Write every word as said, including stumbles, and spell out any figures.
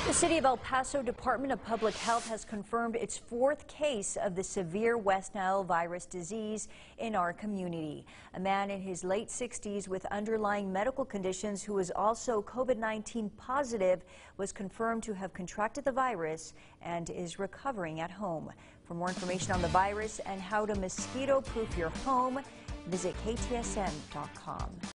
The City of El Paso Department of Public Health has confirmed its fourth case of the severe West Nile virus disease in our community. A man in his late sixties with underlying medical conditions who was also COVID nineteen positive was confirmed to have contracted the virus and is recovering at home. For more information on the virus and how to mosquito-proof your home, visit K T S M dot com.